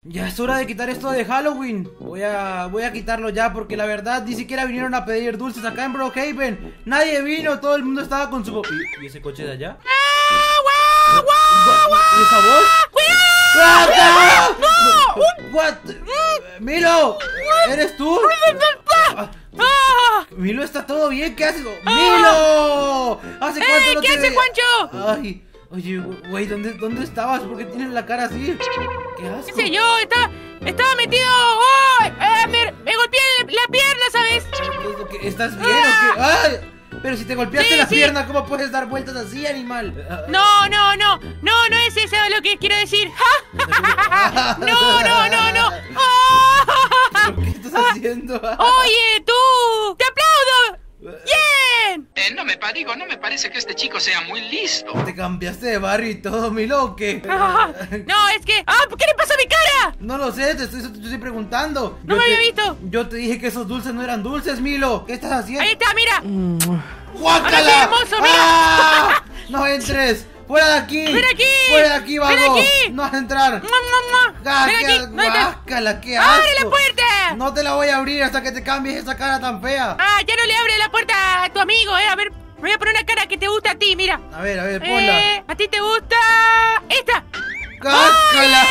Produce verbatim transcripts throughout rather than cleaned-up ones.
Ya es hora de quitar esto de Halloween. Voy a, voy a quitarlo ya porque la verdad ni siquiera vinieron a pedir dulces acá en Brookhaven. Nadie vino, todo el mundo estaba con su... ¿Y, y ese coche de allá? ¡Ah, guau, guau, guau! ¿Y esa voz? ¡Cuidado! ¡No! ¿What? ¡Milo! ¿Eres tú? ¡Ah! Milo, ¿está todo bien? ¿Qué haces? ¡Milo! ¿Hace cuánto ¡Ey! no ¿Qué te hace, veía? Juancho? Ay... Oye, güey, ¿dónde, ¿dónde estabas? ¿Por qué tienes la cara así? ¿Qué asco? ¿Qué sé yo? Estaba, estaba metido... ¡Oh! Eh, me, me golpeé la pierna, ¿sabes? ¿Qué es lo que- ¿Estás bien o qué? ¡Ay! Pero si te golpeaste Sí, la sí. pierna, ¿cómo puedes dar vueltas así, animal? No, no, no. No, no es eso lo que quiero decir. ¡Ja! No, no, no, no. ¡Oh! ¿Pero qué estás haciendo? Oye, tú. ¡Te aplaudo! ¡Bien! Eh, no me pa- digo, no me parece que este chico sea muy listo. ¿Te cambiaste de barrio y todo, Milo, o qué? Ah, no, es que... ¡Ah! ¿Qué le pasa a mi cara? No lo sé, te estoy, te estoy preguntando. No Yo me te- había visto. Yo te dije que esos dulces no eran dulces, Milo. ¿Qué estás haciendo? Ahí está, mira. ¡Guácala! Ahora sí, hermoso, mira. ¡Ah! ¡No entres! ¡Fuera de aquí! ¡Ven aquí! ¡Fuera de aquí, ¡Ven vago! aquí! ¡No vas a entrar! ¡Mua, mua, mua! ¡Ah, ¡Ven qué aquí! No entras. guácala, qué asco! ¡Abre la puerta! No te la voy a abrir hasta que te cambies esa cara tan fea. Ah, ya no le abre la puerta a tu amigo, eh. A ver, me voy a poner una cara que te gusta a ti, mira. A ver, a ver, ponla. Eh, ¿a ti te gusta esta? ¡Cácala!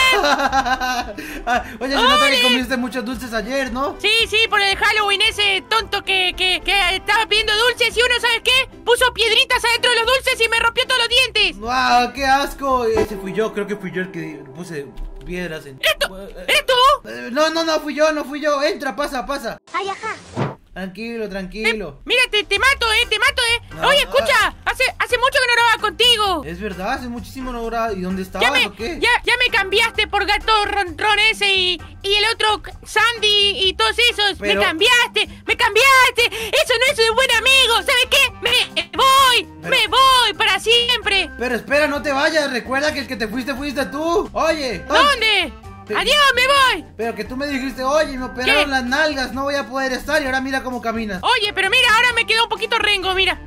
Ah, oye, se nota que ¡Ole! comiste muchos dulces ayer, ¿no? Sí, sí, por el Halloween ese tonto que, que, que estaba pidiendo dulces y uno, ¿sabes qué? Puso piedritas adentro de los dulces y me rompió todos los dientes. ¡Wow! ¡Qué asco! Ese fui yo, creo que fui yo el que puse piedras en... ¿Esto? Eh, ¿Eres tú? eh, No, no, no, fui yo, no fui yo. Entra, pasa, pasa. Ay, ajá. Tranquilo, tranquilo. Mira, te, te mato, eh, te mato, eh. No, Oye, escucha, hace, hace mucho que no grababa contigo. Es verdad, hace muchísimo no grababa. ¿Y dónde estabas Ya me, o qué? ya, ya me cambiaste por gato ronrón ese y, y el otro Sandy y todos esos. Pero- Me cambiaste, me cambiaste. Eso no es un buen amigo. ¿Sabes qué? Me voy, Pero- me voy para siempre. Pero espera, no te vayas. Recuerda que el que te fuiste fuiste tú. Oye. ¡ay! ¿Dónde? Pero- Adiós, me voy. Pero que tú me dijiste, oye, me operaron ¿Qué? las nalgas, no voy a poder estar. Y ahora mira cómo caminas. Oye, pero mira, ahora me quedó un poquito rengo, mira.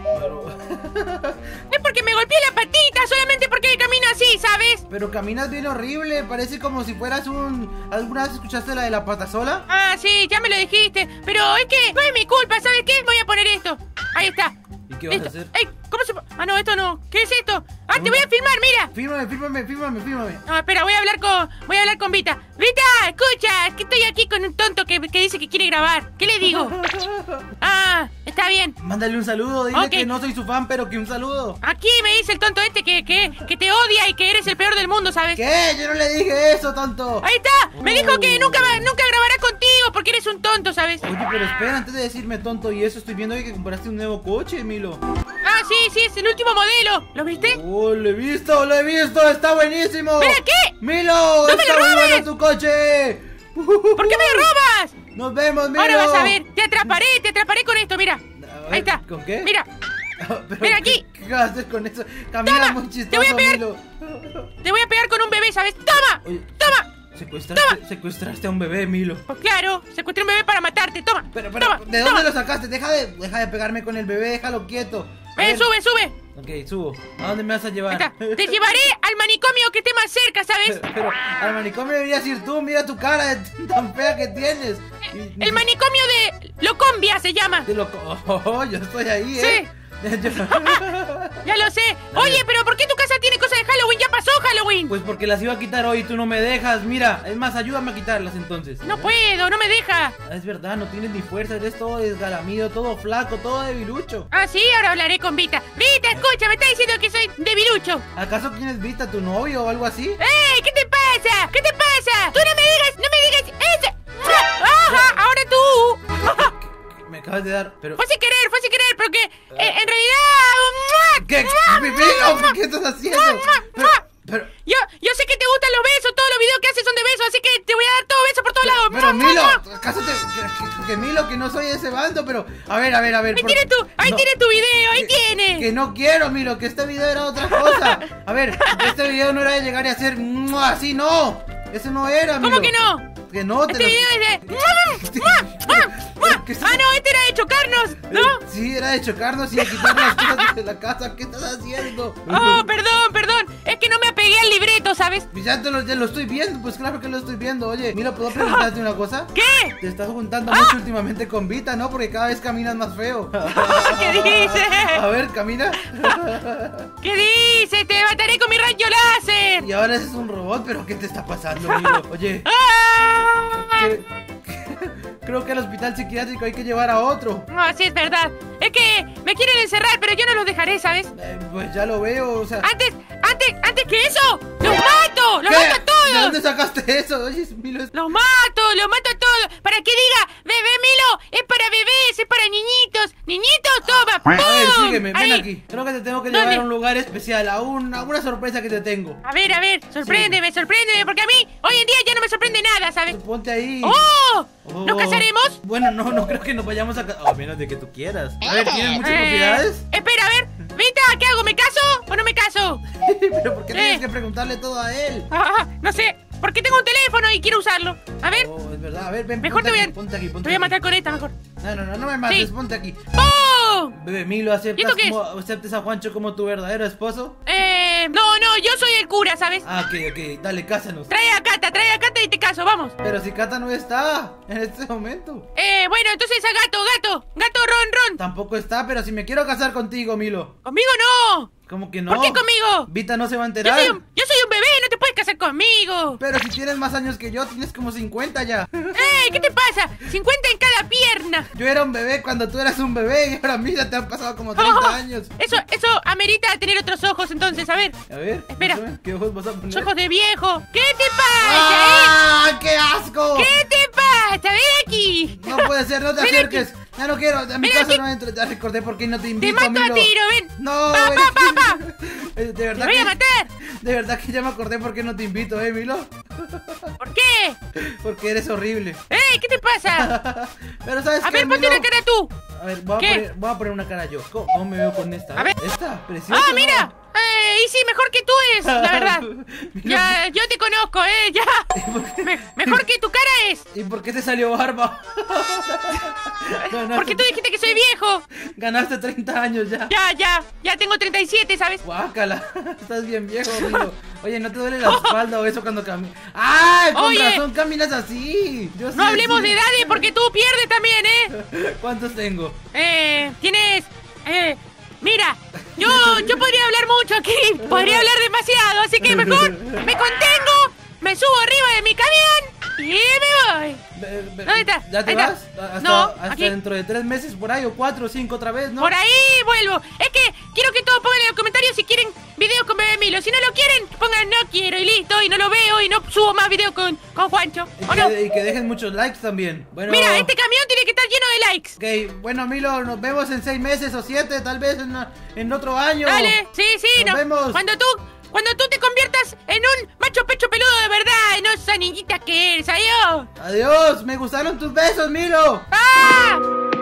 Es porque me golpeé la patita, solamente porque camino así, ¿sabes? Pero caminas bien horrible. Parece como si fueras un... ¿Alguna vez escuchaste la de la pata sola? Ah, sí, ya me lo dijiste. Pero es que no es mi culpa, ¿sabes qué? Voy a poner esto. Ahí está. ¿Y qué vas a Listo. hacer? Ey, ¿cómo se...? Ah, no, esto no. ¿Qué es esto? Ah, te voy a filmar, mira. Fírmame, fírmame, fírmame, fírmame. Ah, espera, voy a hablar con... Voy a hablar con Vita. Vita, escucha, es que estoy aquí con un tonto que, que dice que quiere grabar. ¿Qué le digo? Ah, está bien. Mándale un saludo, dile Ok. que no soy su fan, pero que un saludo. Aquí me dice el tonto este que, que, que te odia y que eres el peor del mundo, ¿sabes? ¿Qué? Yo no le dije eso, tonto. Ahí está. Me dijo que nunca, va- nunca grabará contigo porque eres un tonto, ¿sabes? Oye, pero espera, antes de decirme tonto y eso, estoy viendo que compraste un nuevo coche, Milo. Ah, sí, sí, es el último modelo. ¿Lo viste? Oh, lo he visto, lo he visto, está buenísimo. ¿Mira qué? Milo, ¡No me está lo muy robes! bueno tu coche. ¿Por qué me robas? Nos vemos, Milo. Ahora vas a ver. Te atraparé, te atraparé con esto, mira. A ver, Ahí está. ¿con qué? Mira, Pero, Mira aquí. ¿Qué, qué haces con eso? Camina Toma, muy chistoso, te voy a pegar. Milo. te voy a pegar con un bebé, ¿sabes? ¡Toma! Oye, ¡Toma! Secuestraste, secuestraste a un bebé, Milo. Pues claro, secuestré un bebé para matarte. Toma. Pero, pero, toma, ¿de dónde toma. lo sacaste? Deja de, deja de pegarme con el bebé, déjalo quieto. A Ven, ver. sube, sube. Ok, subo. ¿A dónde me vas a Ahí llevar? está. Te llevaré al manicomio que esté más cerca, ¿sabes? Pero, pero al manicomio deberías ir tú, mira tu cara de tan fea que tienes. Y- El manicomio de Locombia se llama. Te lo... oh, oh, yo estoy ahí, Sí. ¿eh? Yo- Ya lo sé. Oye, pero ¿por qué tu casa tiene cosas de Halloween? Ya pasó Halloween. Pues porque las iba a quitar hoy y tú no me dejas. Mira, es más, ayúdame a quitarlas entonces. No puedo, no me deja. Ah, es verdad, no tienes ni fuerza, eres todo desgalamido, todo flaco, todo debilucho. Ah, sí, ahora hablaré con Vita. Vita, escucha, me está diciendo que soy debilucho. ¿Acaso tienes vista tu novio o algo así? ¡Ey! ¿Qué te pasa? ¿Qué te pasa? Tú no me digas, no me digas eso. ¡Ajá! Ahora tú. Me acabas de dar, pero... Fue sin querer, fue sin querer, porque eh, en realidad... ¿Qué? Milo, ¿qué estás haciendo? Pero, pero, Yo, yo sé que te gustan los besos, todos los videos que haces son de besos, así que te voy a dar todo beso por todos lados. pero Milo, ¿acaso te... Que, que- que Milo, que no soy ese bando, pero... A ver, a ver, a ver... Ahí por- tienes tu, ahí no, tienes tu video, ahí que- tienes. Que no quiero, Milo, que este video era otra cosa. A ver, este video no era de llegar y hacer... ¡mua! Así, no. Ese no era, Milo. ¿Cómo que no? Que no, te Este lo- video es de... ¿Qué estás- Ah, no, este era de chocarnos, ¿no? Eh, Sí, era de chocarnos y de quitar las cosas de la casa. ¿Qué estás haciendo? Oh, perdón, perdón. Es que no me apegué lea el libreto, ¿sabes? Ya, te lo, ya lo estoy viendo, pues claro que lo estoy viendo. Oye, mira, ¿puedo preguntarte una cosa? ¿Qué? Te estás juntando mucho últimamente con Vita, ¿no? Porque cada vez caminas más feo. ¿Qué dices? A ver, camina. ¿Qué dices? Te mataré con mi rayo láser. Y ahora eres un robot, pero ¿qué te está pasando, amigo? Oye, ¡Ah! ¿qué- creo que al hospital psiquiátrico hay que llevar a otro. No, sí, es verdad. Es que me quieren encerrar, pero yo no los dejaré, ¿sabes? Eh, pues ya lo veo, o sea... Antes, antes, antes que eso, ¡los mato! ¡Los ¿Qué? mato a todos! ¿De dónde sacaste eso? Oye, Milo, es... ¡Los mato! ¡Los mato a todos! Para que diga, bebé Milo, es para bebés, es para niñitos. ¡Niñitos, toma! ¡Pum! A ver, sígueme, ven Ahí. aquí. Creo que te tengo que ¿Dónde? llevar a un lugar especial, a, un, a una sorpresa que te tengo. A ver, a ver, sorpréndeme, sorpréndeme, porque a mí hoy en día ya no me sorprende nada, ¿sabes? Ponte ahí. ¡Oh! Oh. ¿Nos casaremos? Bueno, no, no creo que nos vayamos a casar. A menos de que tú quieras. A ver, ¿tienes muchas Eh, propiedades? Espera, a ver. Vita, ¿qué hago? ¿Me caso o no me caso? Pero ¿por qué Eh. tienes que preguntarle todo a él? Ah, no sé, porque tengo un teléfono y quiero usarlo. A ver, Oh, es verdad. A ver, ven, mejor ponte te voy aquí, a, ponte aquí, ponte te voy a aquí. matar con esta mejor. No, no, no, no me mates, Sí. ponte aquí. ¡Oh! Bebé Milo, ¿Y ¿aceptas, esto qué como, ¿aceptas a Juancho como tu verdadero esposo? Eh, no, no, yo soy el cura, ¿sabes? Ah, ok, ok, dale, cásanos. Trae a Cata, trae a Cata y te caso, vamos. Pero si Cata no está en este momento. Eh, bueno, entonces a Gato, Gato, Gato Ron Ron. Tampoco está, pero si me quiero casar contigo, Milo. Conmigo no. ¿Cómo que no? ¿Por qué conmigo? Vita no se va a Yo enterar. soy, un, yo soy un bebé, no te puedes casar conmigo. Pero si tienes más años que yo, tienes como cincuenta ya. ¡Ey! ¿Qué te pasa? cincuenta en cada pierna. Yo era un bebé cuando tú eras un bebé y ahora mira, te han pasado como treinta Oh, años. Eso, eso amerita tener otros ojos, entonces, a ver. A ver, Espera. muéstrame, ¿qué ojos vas a poner? Ojos de viejo. ¿Qué te pasa, ¡Ah, qué asco! eh? ¿Qué te pasa? Ven aquí. No puede ser, no te Ven acerques. Ya no quiero, a mi Ven casa aquí. no entro. Ya recordé por qué no te Te invito, mato a Milo. tiro, ven. No, Pa, ven pa, aquí. pa, Eh, De Te verdad voy que, a matar. de verdad que ya me acordé por qué no te invito, eh, Milo. ¿Por qué? Porque eres horrible. ¡Ey! ¿Qué te pasa? Pero sabes A qué, ver, ponte Milo? una cara tú. A ver, voy a, ¿Qué? poner, voy a poner una cara yo. ¿Cómo, cómo me veo con esta? A ver. ¿Esta? Preciosa. ¡Ah, ¿no? mira! Eh, y sí, mejor que tú es, la verdad. Ya, yo te conozco, eh, ya. Me- mejor que tu cara es. ¿Y por qué te salió barba? Ganaste, Porque tú dijiste que soy viejo. ganaste treinta años ya. Ya, ya, ya tengo treinta y siete, ¿sabes? Guácala, estás bien viejo, amigo. Oye, ¿no te duele la espalda o eso cuando caminas? ¡Ah! Con Oye. razón caminas así. Yo No sí, hablemos sí. de edades porque tú pierdes también, ¿eh? ¿Cuántos tengo? Eh, tienes... Eh, mira, yo, yo podría hablar mucho aquí. Podría hablar demasiado, así que mejor me contengo, me subo arriba de mi camión y me voy. Ve- ve- ¿Dónde está? ¿Ya te Ahí está. vas? Hasta, No, hasta aquí. dentro de tres meses por ahí, o cuatro o cinco otra vez, ¿no? Por ahí vuelvo. Es que quiero que todos pongan en los comentarios si quieren videos con Bebé Milo. Si no lo quieren, pongan no quiero y listo. Y no lo veo y no subo más videos con, con Juancho. Y ¿O no? que, y que dejen muchos likes también. Bueno, Mira, este camión tiene que estar lleno de likes. Ok, bueno, Milo, nos vemos en seis meses o siete, tal vez en, en otro año. Dale, sí, sí. Nos no. vemos. Cuando tú, cuando tú te conviertas en un macho pecho peludo de verdad y no esa niñita que eres. Adiós. Adiós, me gustaron tus besos, Milo. ¡Ah!